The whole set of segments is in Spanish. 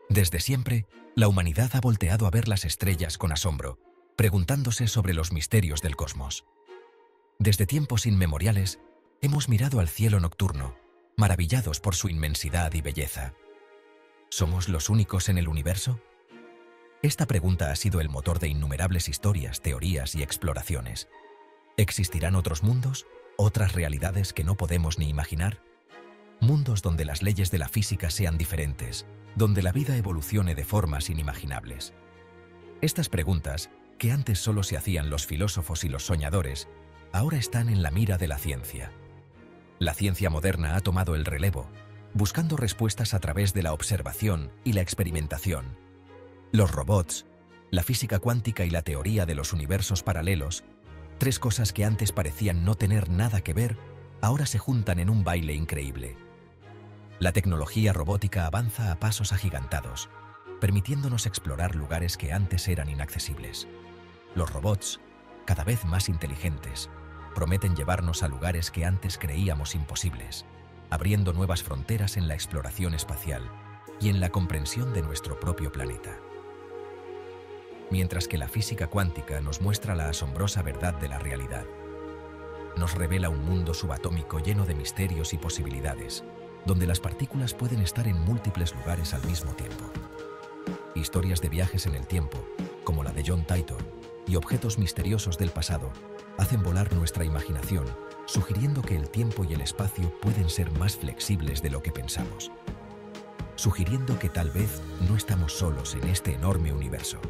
Desde siempre, la humanidad ha volteado a ver las estrellas con asombro, preguntándose sobre los misterios del cosmos. Desde tiempos inmemoriales, hemos mirado al cielo nocturno, maravillados por su inmensidad y belleza. ¿Somos los únicos en el universo? Esta pregunta ha sido el motor de innumerables historias, teorías y exploraciones. ¿Existirán otros mundos? ¿Otras realidades que no podemos ni imaginar? Mundos donde las leyes de la física sean diferentes, donde la vida evolucione de formas inimaginables. Estas preguntas, que antes solo se hacían los filósofos y los soñadores, ahora están en la mira de la ciencia. La ciencia moderna ha tomado el relevo, buscando respuestas a través de la observación y la experimentación. Los robots, la física cuántica y la teoría de los universos paralelos, tres cosas que antes parecían no tener nada que ver, ahora se juntan en un baile increíble. La tecnología robótica avanza a pasos agigantados, permitiéndonos explorar lugares que antes eran inaccesibles. Los robots, cada vez más inteligentes, prometen llevarnos a lugares que antes creíamos imposibles, abriendo nuevas fronteras en la exploración espacial y en la comprensión de nuestro propio planeta. Mientras que la física cuántica nos muestra la asombrosa verdad de la realidad, nos revela un mundo subatómico lleno de misterios y posibilidades, donde las partículas pueden estar en múltiples lugares al mismo tiempo. Historias de viajes en el tiempo, como la de John Titor, y objetos misteriosos del pasado, hacen volar nuestra imaginación, sugiriendo que el tiempo y el espacio pueden ser más flexibles de lo que pensamos. Sugiriendo que tal vez no estamos solos en este enorme universo.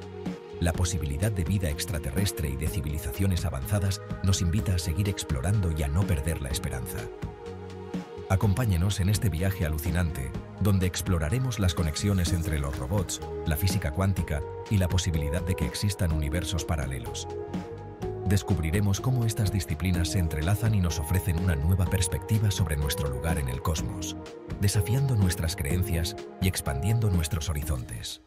La posibilidad de vida extraterrestre y de civilizaciones avanzadas nos invita a seguir explorando y a no perder la esperanza. Acompáñenos en este viaje alucinante, donde exploraremos las conexiones entre los robots, la física cuántica y la posibilidad de que existan universos paralelos. Descubriremos cómo estas disciplinas se entrelazan y nos ofrecen una nueva perspectiva sobre nuestro lugar en el cosmos, desafiando nuestras creencias y expandiendo nuestros horizontes.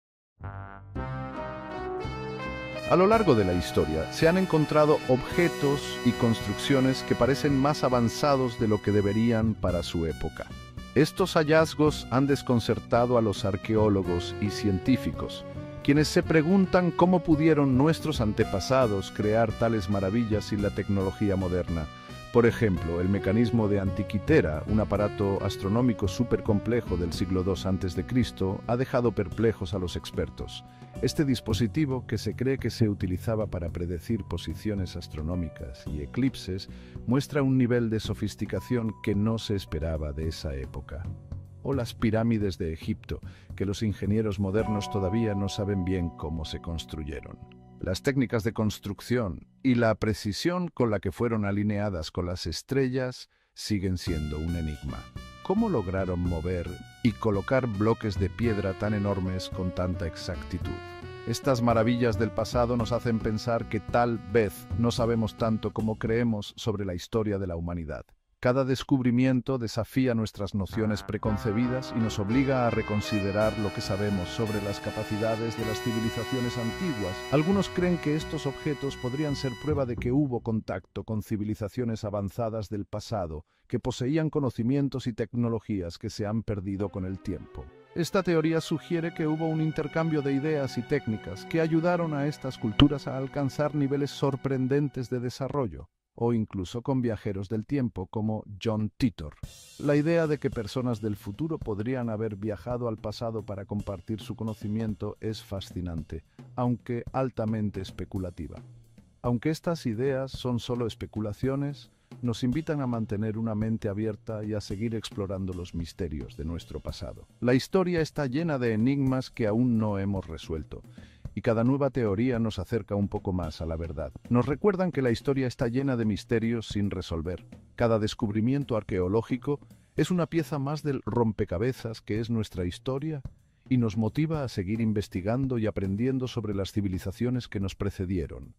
A lo largo de la historia se han encontrado objetos y construcciones que parecen más avanzados de lo que deberían para su época. Estos hallazgos han desconcertado a los arqueólogos y científicos, quienes se preguntan cómo pudieron nuestros antepasados crear tales maravillas sin la tecnología moderna. Por ejemplo, el mecanismo de Antikythera, un aparato astronómico supercomplejo del siglo II a.C., ha dejado perplejos a los expertos. Este dispositivo, que se cree que se utilizaba para predecir posiciones astronómicas y eclipses, muestra un nivel de sofisticación que no se esperaba de esa época. O las pirámides de Egipto, que los ingenieros modernos todavía no saben bien cómo se construyeron. Las técnicas de construcción y la precisión con la que fueron alineadas con las estrellas siguen siendo un enigma. ¿Cómo lograron mover y colocar bloques de piedra tan enormes con tanta exactitud? Estas maravillas del pasado nos hacen pensar que tal vez no sabemos tanto como creemos sobre la historia de la humanidad. Cada descubrimiento desafía nuestras nociones preconcebidas y nos obliga a reconsiderar lo que sabemos sobre las capacidades de las civilizaciones antiguas. Algunos creen que estos objetos podrían ser prueba de que hubo contacto con civilizaciones avanzadas del pasado, que poseían conocimientos y tecnologías que se han perdido con el tiempo. Esta teoría sugiere que hubo un intercambio de ideas y técnicas que ayudaron a estas culturas a alcanzar niveles sorprendentes de desarrollo, o incluso con viajeros del tiempo como John Titor. La idea de que personas del futuro podrían haber viajado al pasado para compartir su conocimiento es fascinante, aunque altamente especulativa. Aunque estas ideas son solo especulaciones, nos invitan a mantener una mente abierta y a seguir explorando los misterios de nuestro pasado. La historia está llena de enigmas que aún no hemos resuelto, y cada nueva teoría nos acerca un poco más a la verdad. Nos recuerdan que la historia está llena de misterios sin resolver. Cada descubrimiento arqueológico es una pieza más del rompecabezas que es nuestra historia y nos motiva a seguir investigando y aprendiendo sobre las civilizaciones que nos precedieron.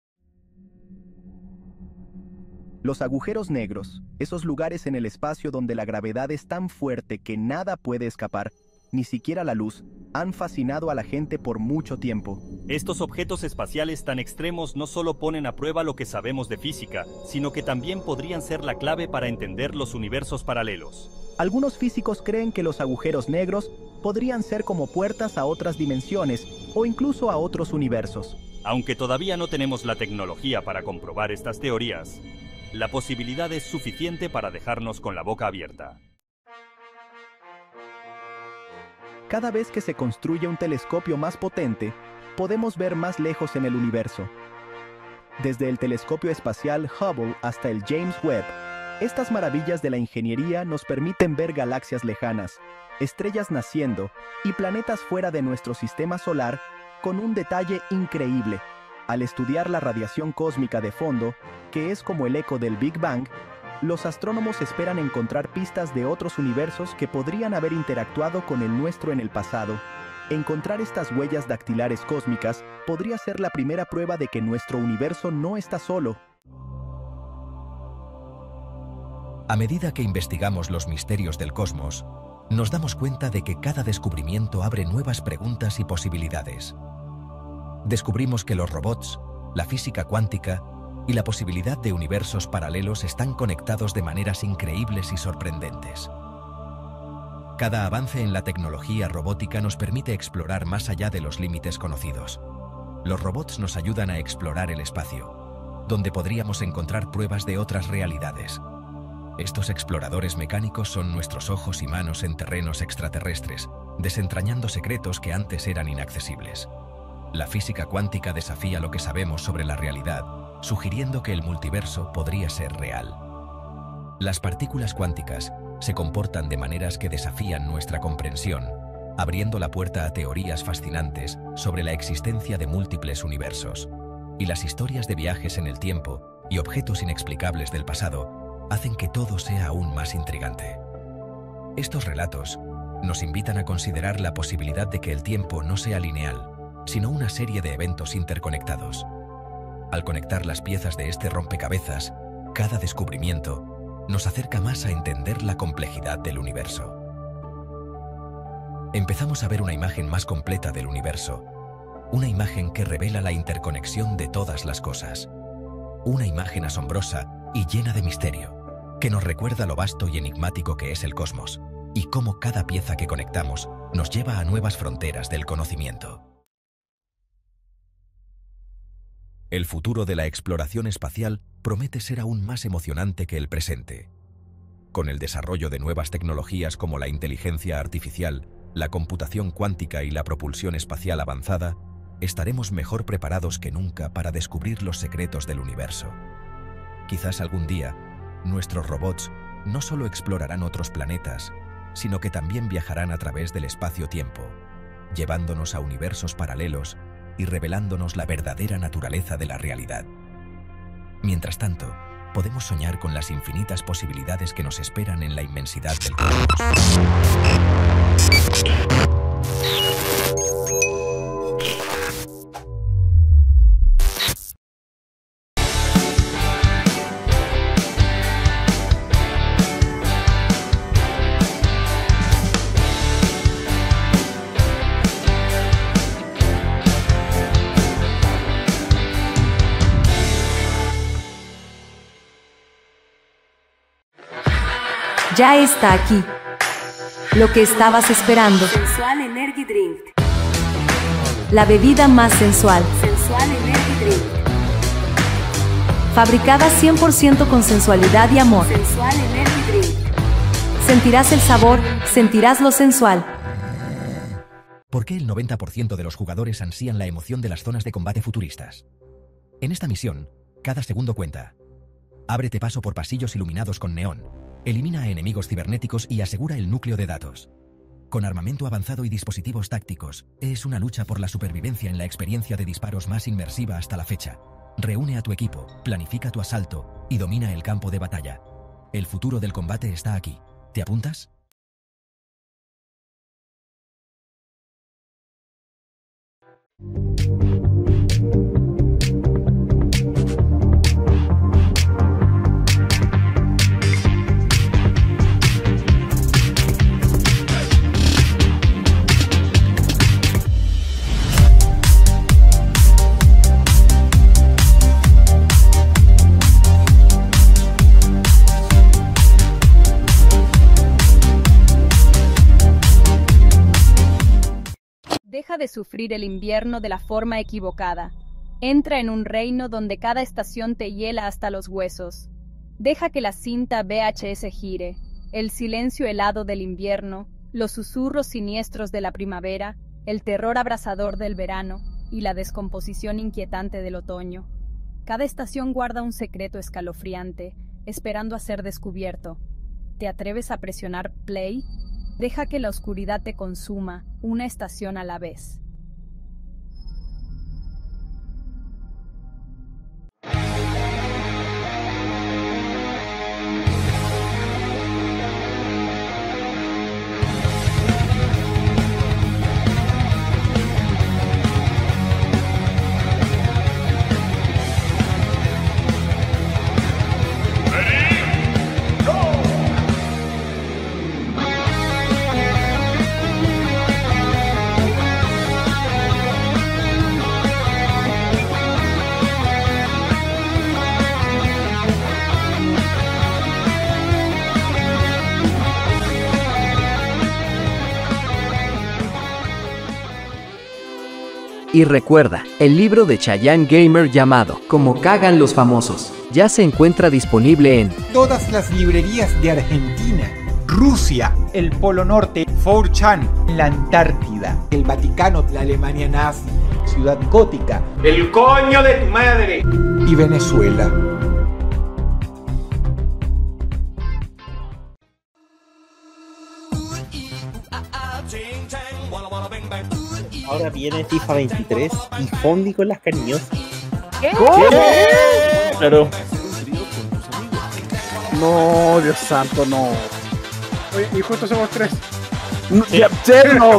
Los agujeros negros, esos lugares en el espacio donde la gravedad es tan fuerte que nada puede escapar, ni siquiera la luz, han fascinado a la gente por mucho tiempo. Estos objetos espaciales tan extremos no solo ponen a prueba lo que sabemos de física, sino que también podrían ser la clave para entender los universos paralelos. Algunos físicos creen que los agujeros negros podrían ser como puertas a otras dimensiones o incluso a otros universos. Aunque todavía no tenemos la tecnología para comprobar estas teorías, la posibilidad es suficiente para dejarnos con la boca abierta. Cada vez que se construye un telescopio más potente, podemos ver más lejos en el universo. Desde el telescopio espacial Hubble hasta el James Webb, estas maravillas de la ingeniería nos permiten ver galaxias lejanas, estrellas naciendo y planetas fuera de nuestro sistema solar con un detalle increíble. Al estudiar la radiación cósmica de fondo, que es como el eco del Big Bang, los astrónomos esperan encontrar pistas de otros universos que podrían haber interactuado con el nuestro en el pasado. Encontrar estas huellas dactilares cósmicas podría ser la primera prueba de que nuestro universo no está solo. A medida que investigamos los misterios del cosmos, nos damos cuenta de que cada descubrimiento abre nuevas preguntas y posibilidades. Descubrimos que los robots, la física cuántica y la posibilidad de universos paralelos están conectados de maneras increíbles y sorprendentes. Cada avance en la tecnología robótica nos permite explorar más allá de los límites conocidos. Los robots nos ayudan a explorar el espacio, donde podríamos encontrar pruebas de otras realidades. Estos exploradores mecánicos son nuestros ojos y manos en terrenos extraterrestres, desentrañando secretos que antes eran inaccesibles. La física cuántica desafía lo que sabemos sobre la realidad, sugiriendo que el multiverso podría ser real. Las partículas cuánticas se comportan de maneras que desafían nuestra comprensión, abriendo la puerta a teorías fascinantes sobre la existencia de múltiples universos. Y las historias de viajes en el tiempo y objetos inexplicables del pasado hacen que todo sea aún más intrigante. Estos relatos nos invitan a considerar la posibilidad de que el tiempo no sea lineal, sino una serie de eventos interconectados. Al conectar las piezas de este rompecabezas, cada descubrimiento nos acerca más a entender la complejidad del universo. Empezamos a ver una imagen más completa del universo, una imagen que revela la interconexión de todas las cosas. Una imagen asombrosa y llena de misterio, que nos recuerda lo vasto y enigmático que es el cosmos, y cómo cada pieza que conectamos nos lleva a nuevas fronteras del conocimiento. El futuro de la exploración espacial promete ser aún más emocionante que el presente. Con el desarrollo de nuevas tecnologías como la inteligencia artificial, la computación cuántica y la propulsión espacial avanzada, estaremos mejor preparados que nunca para descubrir los secretos del universo. Quizás algún día, nuestros robots no solo explorarán otros planetas, sino que también viajarán a través del espacio-tiempo, llevándonos a universos paralelos y revelándonos la verdadera naturaleza de la realidad. Mientras tanto, podemos soñar con las infinitas posibilidades que nos esperan en la inmensidad del cosmos. Ya está aquí. Lo que estabas esperando. Sensual Energy Drink. La bebida más sensual. Sensual Energy Drink. Fabricada 100% con sensualidad y amor. Sensual Energy Drink. Sentirás el sabor, sentirás lo sensual. ¿Por qué el 90% de los jugadores ansían la emoción de las zonas de combate futuristas? En esta misión, cada segundo cuenta. Ábrete paso por pasillos iluminados con neón. Elimina a enemigos cibernéticos y asegura el núcleo de datos. Con armamento avanzado y dispositivos tácticos, es una lucha por la supervivencia en la experiencia de disparos más inmersiva hasta la fecha. Reúne a tu equipo, planifica tu asalto y domina el campo de batalla. El futuro del combate está aquí. ¿Te apuntas? Deja de sufrir el invierno de la forma equivocada. Entra en un reino donde cada estación te hiela hasta los huesos. Deja que la cinta VHS gire, el silencio helado del invierno, los susurros siniestros de la primavera, el terror abrasador del verano y la descomposición inquietante del otoño. Cada estación guarda un secreto escalofriante, esperando a ser descubierto. ¿Te atreves a presionar play? Deja que la oscuridad te consuma, una estación a la vez. Y recuerda, el libro de Chayanne Gamer llamado Como cagan los famosos ya se encuentra disponible en todas las librerías de Argentina, Rusia, el Polo Norte, 4chan, la Antártida, el Vaticano, la Alemania nazi, Ciudad Gótica, el coño de tu madre y Venezuela. Ahora viene FIFA 23 y Fondi con las cariñosas. ¿Qué? Claro. No, Dios santo, no. Oye, y justo somos 3. Ya, no.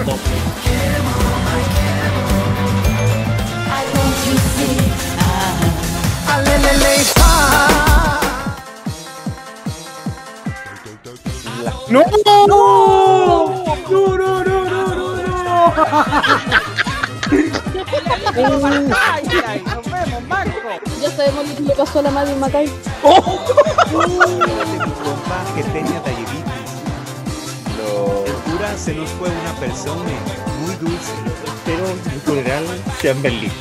¡No! ¡No! ¡No! Ay, nos vemos, Marco. Ya sabemos lo que le pasó a la madre de Macay. Que tenía tallevitis. El cura se nos fue una persona muy dulce, pero en general sea en Berlín.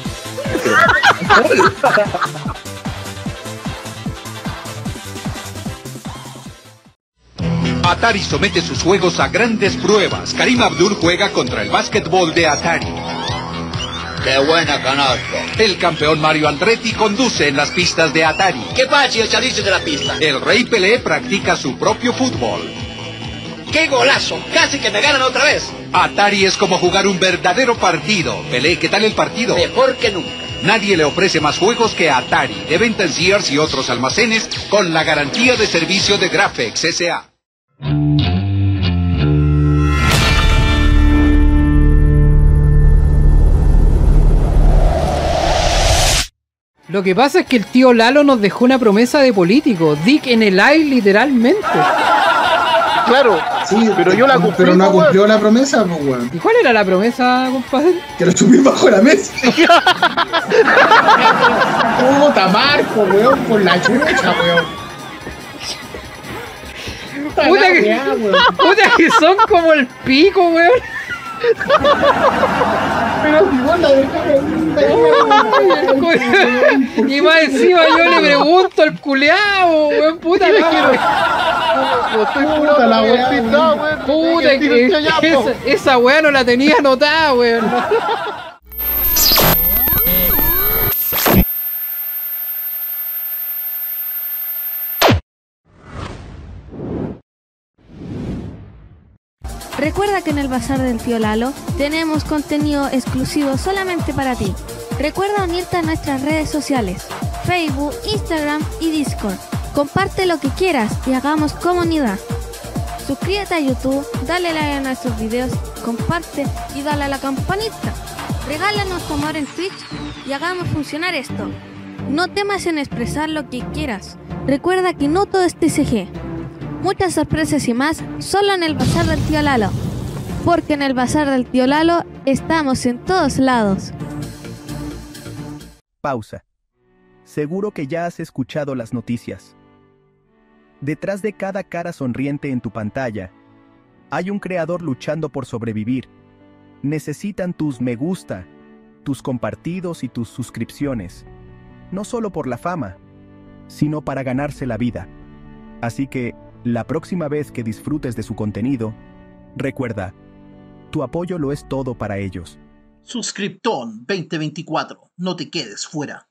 Atari somete sus juegos a grandes pruebas. Karim Abdul juega contra el básquetbol de Atari. ¡Qué buena canasta! El campeón Mario Andretti conduce en las pistas de Atari. ¡Qué pachi el chalice de la pista! El rey Pelé practica su propio fútbol. ¡Qué golazo! ¡Casi que me ganan otra vez! Atari es como jugar un verdadero partido. Pelé, ¿qué tal el partido? Mejor que nunca. Nadie le ofrece más juegos que Atari, de venta en Sears y otros almacenes, con la garantía de servicio de Graphics S.A. Lo que pasa es que el tío Lalo nos dejó una promesa de político, Dick en el aire literalmente. Claro, sí, pero yo la cumplí. Pero no cumplió la promesa, pues, weón. ¿Y cuál era la promesa, compadre? Que lo chupé bajo la mesa. Puta Marco, weón, por la chucha, weón. Puta que son como el pico, weón. Pero igual la y más encima yo le pregunto al culeado, weón, puta que esa weá no la tenía anotada, weón. Recuerda que en el Bazar del Tío Lalo tenemos contenido exclusivo solamente para ti. Recuerda unirte a nuestras redes sociales, Facebook, Instagram y Discord. Comparte lo que quieras y hagamos comunidad. Suscríbete a YouTube, dale like a nuestros videos, comparte y dale a la campanita. Regálanos tu amor en Twitch y hagamos funcionar esto. No temas en expresar lo que quieras. Recuerda que no todo es TCG. Muchas sorpresas y más solo en el Bazar del Tío Lalo. Porque en el Bazar del Tío Lalo estamos en todos lados. Pausa. Seguro que ya has escuchado las noticias. Detrás de cada cara sonriente en tu pantalla, hay un creador luchando por sobrevivir. necesitan tus me gusta, tus compartidos y tus suscripciones, no solo por la fama, sino para ganarse la vida. Así que, la próxima vez que disfrutes de su contenido, recuerda, tu apoyo lo es todo para ellos. Suscriptón 2024, no te quedes fuera.